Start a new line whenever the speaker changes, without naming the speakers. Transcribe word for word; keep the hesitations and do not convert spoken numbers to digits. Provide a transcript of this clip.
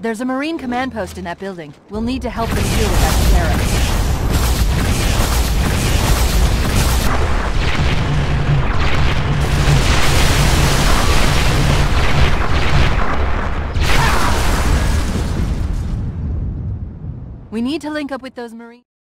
There's a Marine command post in that building. We'll need to help them deal with that Sierra. We need to link up with those Marines.